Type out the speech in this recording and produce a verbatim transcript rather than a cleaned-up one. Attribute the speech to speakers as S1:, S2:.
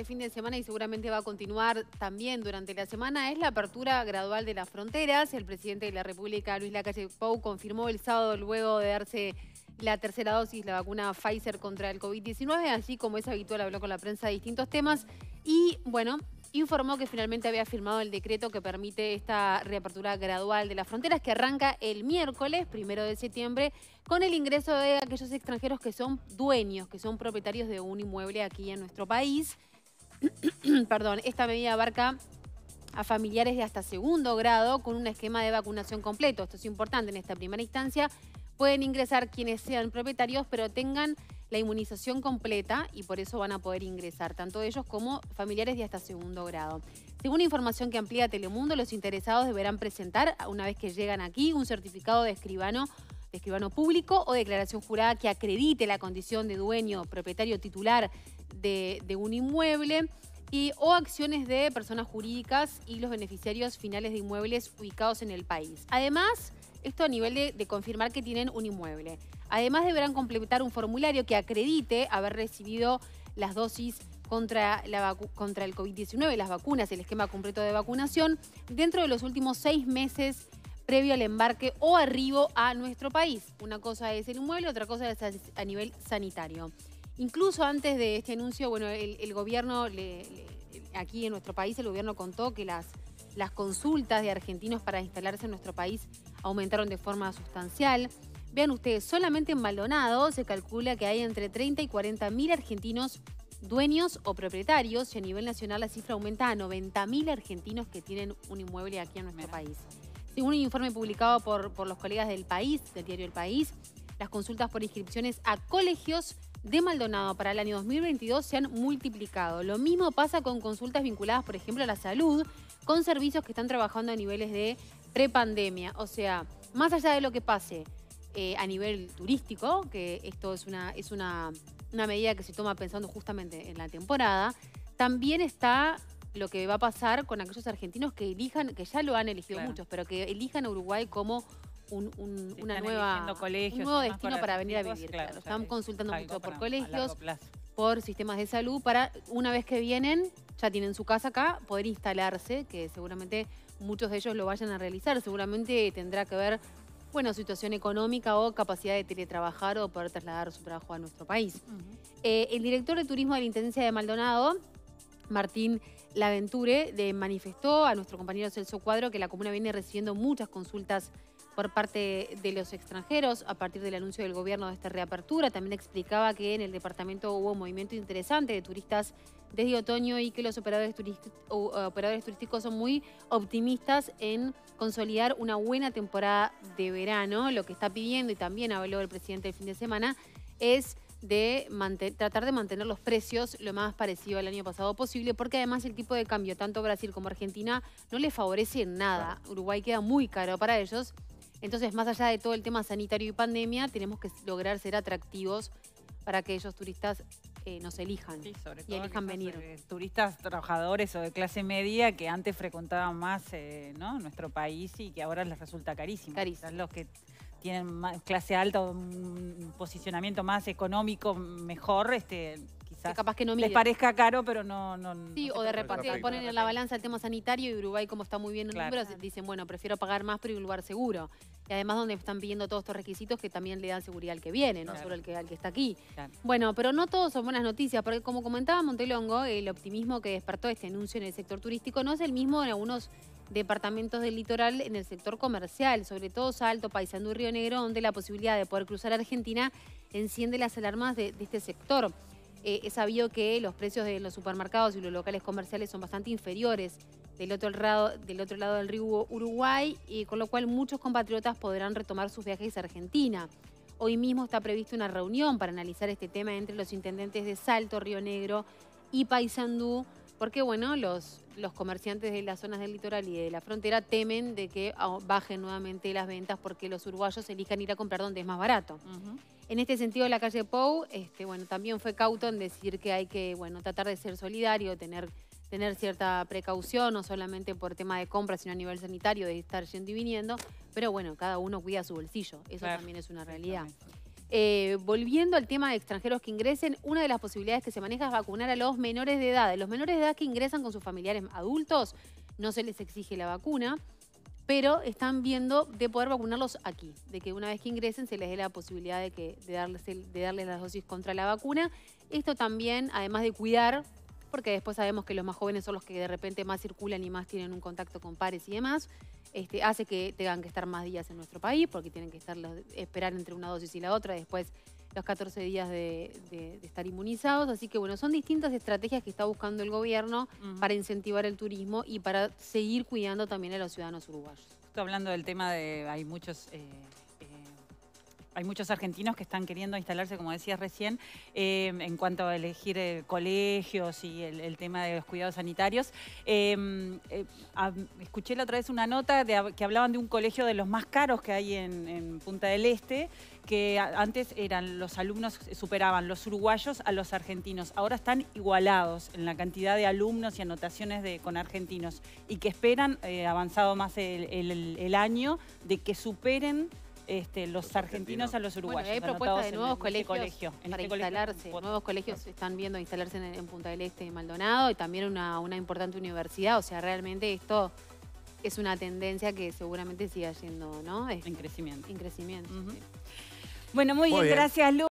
S1: fin de semana y seguramente va a continuar también durante la semana es la apertura gradual de las fronteras. El presidente de la República, Luis Lacalle Pou, confirmó el sábado, luego de darse la tercera dosis, la vacuna Pfizer contra el COVID diecinueve, así como es habitual, habló con la prensa de distintos temas y, bueno, informó que finalmente había firmado el decreto que permite esta reapertura gradual de las fronteras, que arranca el miércoles, primero de septiembre, con el ingreso de aquellos extranjeros que son dueños, que son propietarios de un inmueble aquí en nuestro país. Perdón, esta medida abarca a familiares de hasta segundo grado con un esquema de vacunación completo. Esto es importante. En esta primera instancia pueden ingresar quienes sean propietarios, pero tengan la inmunización completa y por eso van a poder ingresar, tanto ellos como familiares de hasta segundo grado. Según información que amplía Telemundo, los interesados deberán presentar, una vez que llegan aquí, un certificado de escribano, de escribano público o declaración jurada que acredite la condición de dueño, propietario titular de, de un inmueble y, o acciones de personas jurídicas y los beneficiarios finales de inmuebles ubicados en el país. Además, esto a nivel de, de confirmar que tienen un inmueble. Además, deberán completar un formulario que acredite haber recibido las dosis contra, la contra el COVID diecinueve, las vacunas, el esquema completo de vacunación, dentro de los últimos seis meses previo al embarque o arribo a nuestro país. Una cosa es el inmueble, otra cosa es a nivel sanitario. Incluso antes de este anuncio, bueno, el, el gobierno, le, le, aquí en nuestro país, el gobierno contó que las, las consultas de argentinos para instalarse en nuestro país aumentaron de forma sustancial. Vean ustedes, solamente en Maldonado se calcula que hay entre treinta y cuarenta mil argentinos dueños o propietarios y a nivel nacional la cifra aumenta a noventa mil argentinos que tienen un inmueble aquí en nuestro Mira. país. Según un informe publicado por, por los colegas del País, del diario El País, las consultas por inscripciones a colegios de Maldonado para el año dos mil veintidós se han multiplicado. Lo mismo pasa con consultas vinculadas, por ejemplo, a la salud, con servicios que están trabajando a niveles de prepandemia. O sea, más allá de lo que pase eh, a nivel turístico, que esto es una, es una, una medida que se toma pensando justamente en la temporada, también está lo que va a pasar con aquellos argentinos que elijan, que ya lo han elegido claro. muchos, pero que elijan a Uruguay como un, un, sí, una nueva, colegios, un nuevo destino para venir a vivir. Claro, claro. Están consultando mucho por colegios, por sistemas de salud, para una vez que vienen, ya tienen su casa acá, poder instalarse, que seguramente muchos de ellos lo vayan a realizar. Seguramente tendrá que ver, bueno, situación económica o capacidad de teletrabajar o poder trasladar su trabajo a nuestro país. Uh-huh. eh, el director de turismo de la Intendencia de Maldonado, Martín Laventure, de manifestó a nuestro compañero Celso Cuadro que la comuna viene recibiendo muchas consultas por parte de los extranjeros a partir del anuncio del gobierno de esta reapertura. También explicaba que en el departamento hubo un movimiento interesante de turistas desde otoño y que los operadores, operadores turísticos son muy optimistas en consolidar una buena temporada de verano. Lo que está pidiendo, y también habló el presidente el fin de semana, es de tratar de mantener los precios lo más parecido al año pasado posible, porque además el tipo de cambio, tanto Brasil como Argentina, no les favorece en nada. Uruguay queda muy caro para ellos. Entonces, más allá de todo el tema sanitario y pandemia, tenemos que lograr ser atractivos para que ellos turistas eh, nos elijan sí, sobre todo y elijan venir.
S2: Eh, turistas trabajadores o de clase media que antes frecuentaban más eh, ¿no? nuestro país y que ahora les resulta carísimo.
S1: Carísimo.
S2: Los que tienen más, clase alta o un posicionamiento más económico mejor, este, quizás
S1: que capaz que no
S2: les parezca caro, pero no... no
S1: sí,
S2: no
S1: o de repente ponen en la balanza el tema sanitario y Uruguay, como está muy bien en claro. números, dicen, bueno, prefiero pagar más pero en un lugar seguro. Y además donde están pidiendo todos estos requisitos que también le dan seguridad al que viene, no claro. solo al que, al que está aquí. Claro. Bueno, pero no todos son buenas noticias, porque como comentaba Montelongo, el optimismo que despertó este anuncio en el sector turístico no es el mismo en algunos departamentos del litoral en el sector comercial, sobre todo Salto, Paysandú y Río Negro, donde la posibilidad de poder cruzar Argentina enciende las alarmas de, de este sector. Eh, es sabido que los precios de los supermercados y los locales comerciales son bastante inferiores del otro lado del, otro lado del río Uruguay, y con lo cual muchos compatriotas podrán retomar sus viajes a Argentina. Hoy mismo está prevista una reunión para analizar este tema entre los intendentes de Salto, Río Negro y Paysandú, porque bueno, los, los comerciantes de las zonas del litoral y de la frontera temen de que bajen nuevamente las ventas porque los uruguayos elijan ir a comprar donde es más barato. Uh-huh. En este sentido, Lacalle Pou este, bueno, también fue cauto en decir que hay que bueno, tratar de ser solidario, tener, tener cierta precaución, no solamente por tema de compra, sino a nivel sanitario, de estar yendo y viniendo, pero bueno, cada uno cuida su bolsillo, eso claro. también es una realidad. Eh, volviendo al tema de extranjeros que ingresen, una de las posibilidades que se maneja es vacunar a los menores de edad. Los menores de edad que ingresan con sus familiares adultos, no se les exige la vacuna, pero están viendo de poder vacunarlos aquí, de que una vez que ingresen se les dé la posibilidad de, que, de, darles, el, de darles las dosis contra la vacuna. Esto también, además de cuidar, porque después sabemos que los más jóvenes son los que de repente más circulan y más tienen un contacto con pares y demás, este, hace que tengan que estar más días en nuestro país, porque tienen que estar, esperar entre una dosis y la otra, después los catorce días de, de, de estar inmunizados. Así que bueno, son distintas estrategias que está buscando el gobierno uh-huh. para incentivar el turismo y para seguir cuidando también a los ciudadanos uruguayos.
S2: Estoy hablando del tema de, hay muchos... Eh... Hay muchos argentinos que están queriendo instalarse, como decías recién, eh, en cuanto a elegir eh, colegios y el, el tema de los cuidados sanitarios. Eh, eh, a, escuché la otra vez una nota de, que hablaban de un colegio de los más caros que hay en, en Punta del Este, que a, antes eran los alumnos, superaban los uruguayos a los argentinos. Ahora están igualados en la cantidad de alumnos y anotaciones de, con argentinos y que esperan, eh, avanzado más el, el, el año, de que superen Este, los, los argentinos a los uruguayos.
S1: Bueno, hay propuestas de nuevos
S2: en,
S1: colegios
S2: este colegio, en
S1: para
S2: este
S1: instalarse.
S2: Colegio.
S1: Nuevos colegios están viendo instalarse en, en Punta del Este y Maldonado, y también una, una importante universidad. O sea, realmente esto es una tendencia que seguramente siga yendo, ¿no?
S2: En crecimiento.
S1: En crecimiento.
S2: Uh-huh.
S1: Sí.
S2: Bueno, muy, muy bien, bien, gracias, Lu.